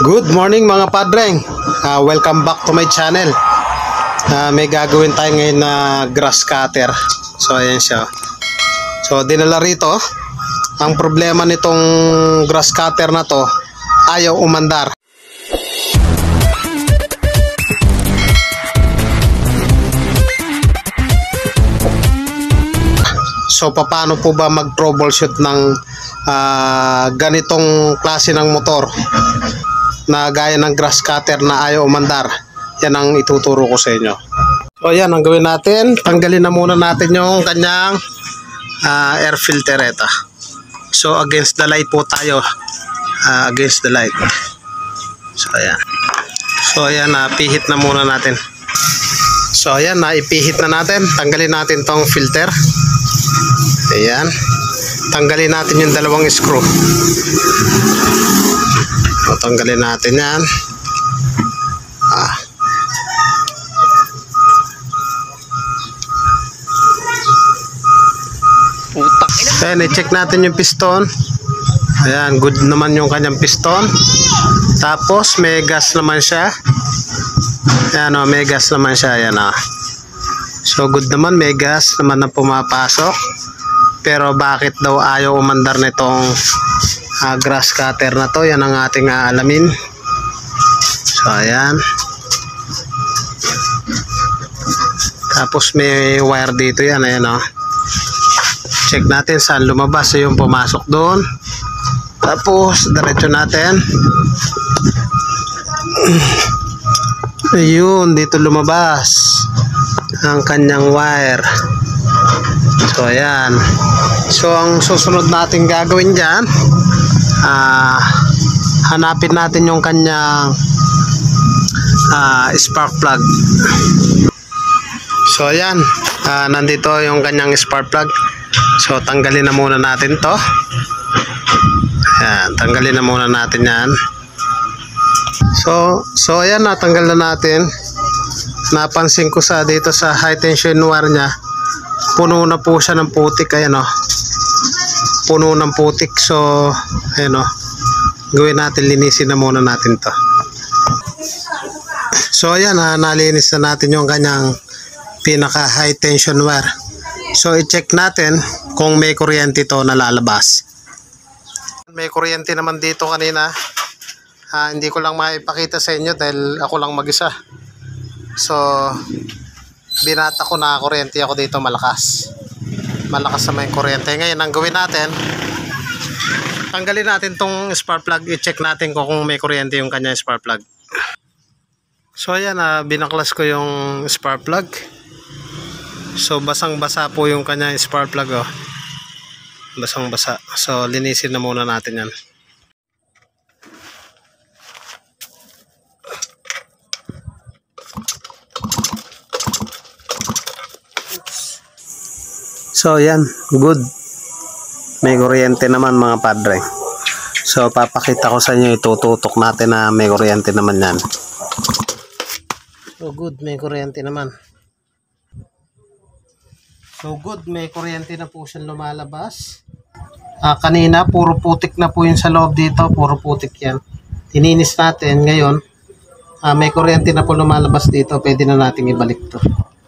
Good morning mga padreng. Welcome back to my channel. May gagawin tayo ngayon na grass cutter. So ayan siya. So dinala rito. Ang problema nitong grass cutter na to, ayaw umandar. So paano po ba mag-troubleshoot ng ganitong klase ng motor na gaya ng grass cutter na ayaw umandar? Yan ang ituturo ko sa inyo. So yan ang gawin natin. Tanggalin na muna natin yung kanyang air filter ito. So against the light po tayo. Against the light. So ayan. So ayan, pihit na muna natin. So ayan, ipihit na natin. Tanggalin natin tong filter. Ayan. Tanggalin natin yung dalawang screw. So, tanggalin natin yan. Ayan, i-check natin yung piston. Ayan, good naman yung kanyang piston. Tapos may gas naman siya. Ayan, may gas naman siya. Ayan, so good naman, may gas naman na pumapasok. Pero bakit daw ayaw umandar nitong grass cutter na to? Yan ang ating aalamin. So ayan. Tapos may wire dito yan. Ayan check natin saan lumabas. So yung pumasok doon. Tapos diretso natin. Ayun, dito lumabas ang kanyang wire. So ayan. So ang susunod natin gagawin dyan, hanapin natin yung kanyang spark plug. So ayan, nandito yung kanyang spark plug. So tanggalin na muna natin to. Ayan, tanggalin na muna natin yan. So ayan, natanggal na natin. Napansin ko dito sa high tension wire nya, puno na po siya ng putik. Ayan puno ng putik. So ayan gawin natin, linisin na muna natin to. So ayan, nalinis na natin yung kanyang pinaka high tension wire. So i-check natin kung may kuryente to na lalabas. May kuryente naman dito kanina. Hindi ko lang maipakita sa inyo dahil ako lang mag-isa. So binata ko na kuryente ako dito, malakas na may kuryente. Ngayon ang gawin natin, tanggalin natin tong spark plug. I-check natin kung may kuryente yung kanya spark plug. So ayan, binaklas ko yung spark plug. So basang basa po yung kanya spark plug. Basang basa. So linisin na muna natin yan. So yan, good. May kuryente naman mga padre. So papakita ko sa inyo, itututok natin na may kuryente naman yan. So good, may kuryente naman. So good, may kuryente na po siyang lumalabas. Kanina puro putik na po yun sa loob dito, puro putik yan. Tininis natin ngayon. May kuryente na po lumalabas dito, pwede na natin ibalik to.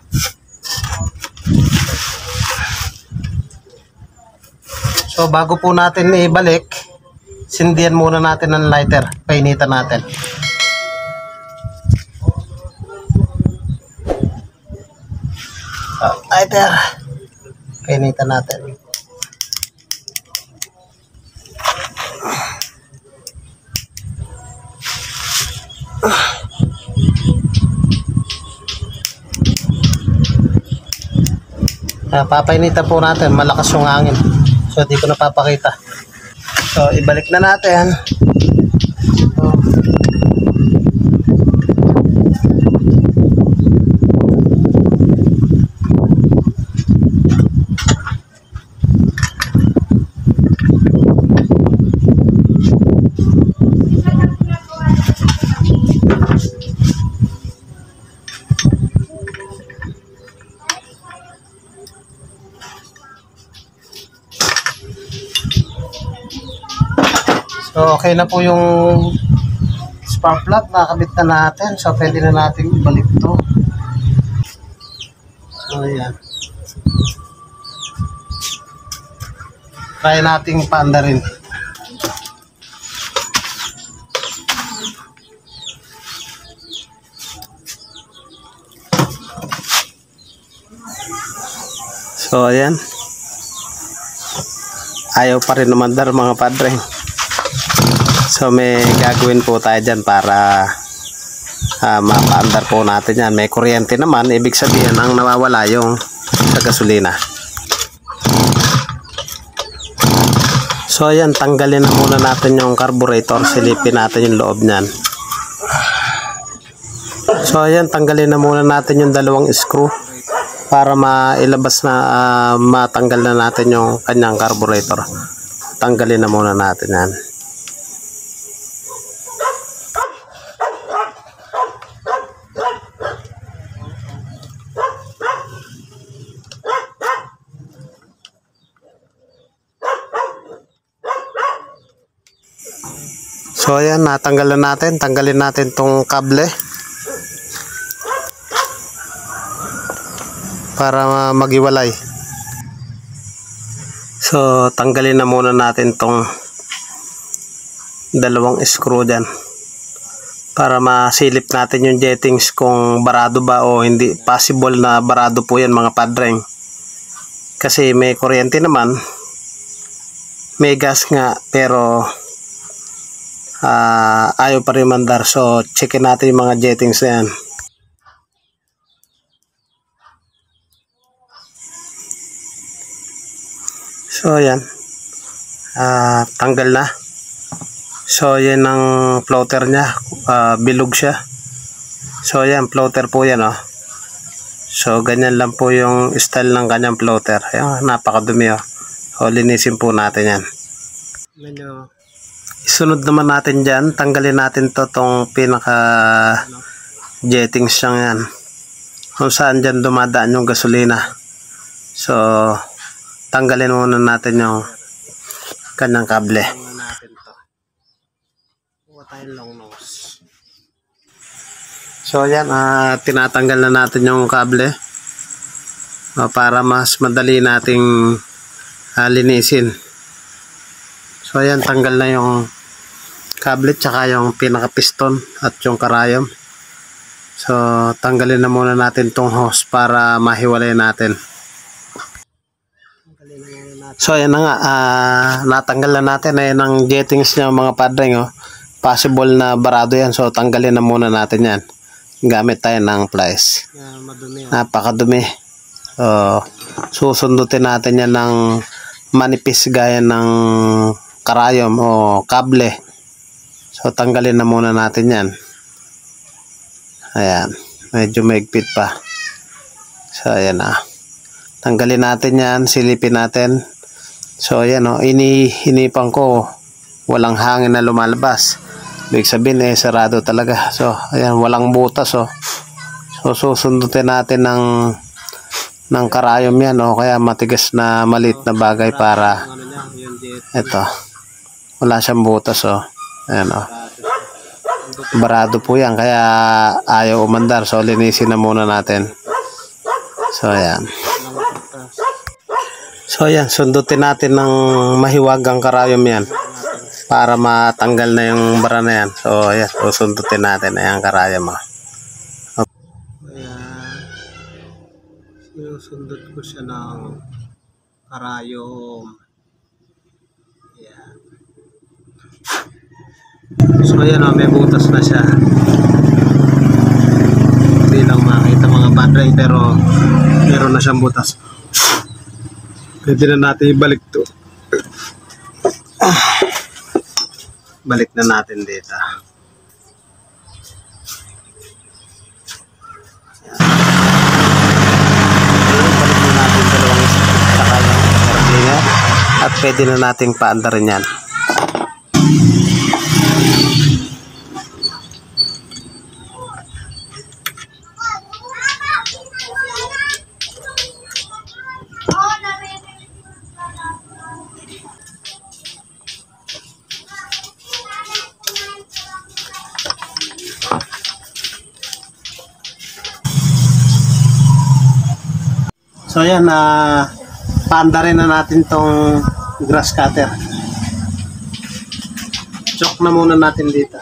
So bago po natin ibalik, sindihan muna natin ng lighter. Painitan natin. Lighter. Painitan natin. Papainitan po natin, malakas yung hangin. So di ko napapakita. So ibalik na natin. So okay na po yung Spark plug nakabit na natin, so pwede na natin ibalik to. So ayan, try nating paanda rin. So ayan, ayaw pa rin umandar mga padre. So may gagawin po tayo dyan para mapaandar po natin yan. May kuryente naman, ibig sabihin ang nawawala yung sa gasolina. So ayan, tanggalin na muna natin yung carburetor, silipin natin yung loob nyan. So ayan, tanggalin na muna natin yung dalawang screw para mailabas na, matanggal na natin yung kanyang carburetor. Tanggalin na muna natin yan. So ayan, natanggal na natin. Tanggalin natin tong kable para maghiwalay. So tanggalin na muna natin tong dalawang screw dyan para masilip natin yung jettings kung barado ba o hindi. Possible na barado po yan mga padreng, kasi may kuryente naman, may gas nga, pero ayaw pa rin mandar. So checkin natin yung mga jettings na yan. So ayan, tanggal na. So yan ang floater nya, bilog siya. So ayan, floater po yan, oh. So ganyan lang po yung style ng kanyang floater. Ayan, napakadumi, oh. So linisin po natin yan. Isunod naman natin dyan, tanggalin natin to, tong pinaka jettings siyang yan, kung saan dyan dumadaan yung gasolina. So tanggalin muna natin yung kanyang kable. So yan, tinatanggal na natin yung kable para mas madali nating linisin. So ayan, tanggal na yung kable tsaka yung pinaka piston at yung karayom. So tanggalin na muna natin tong hose para mahiwalay natin. So ayan na nga, natanggal na natin. Ayan ang jettings niya mga padreng, oh. Possible na barado yan, so tanggalin na muna natin yan. Gamit tayo ng pliers. Napakadumi. Susundutin natin yan ng manipis gaya ng karayom o kable. So tanggalin na muna natin yan. Ayan, medyo maigpit pa. So ayan na, tanggalin natin yan, silipin natin. So ayan, oh, hinipan ko, walang hangin na lumalabas. Ibig sabihin sarado talaga. So ayan, walang butas, oh. So susundutin natin ng karayom yan, o kaya matigas na maliit na bagay para ito, wala siyang butas, oh. Ayan, oh. Barado po yan, kaya ayaw umandar. So linisin na muna natin. So ayan. So ayan, sundutin natin ng mahiwagang karayom yan para matanggal na yung bara na yan. So ayan, sundutin natin. Ayan, karayom, oh. Sinusundot ko siya ng karayom. Ayan. So ayan, oh, may butas na siya. Hindi lang makita mga padre, pero meron na siyang butas. Pwede na natin ibalik to. Balik na natin dito. At pwede na nating paandarin yan. So yan, paanda rin na natin tong grass cutter. Choke na muna natin dito.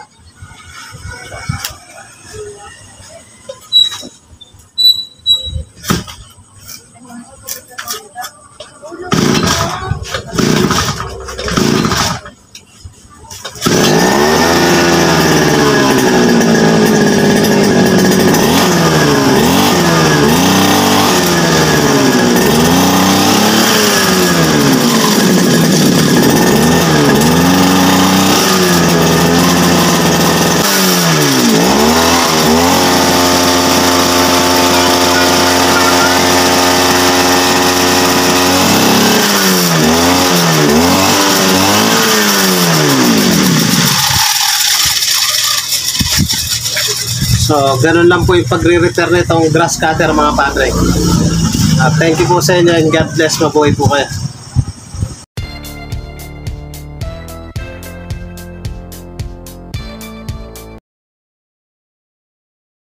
So, ganun lang po yung pagre-repair nitong grass cutter mga padre. Thank you po sa inyo and God bless, mabuhay po kayo.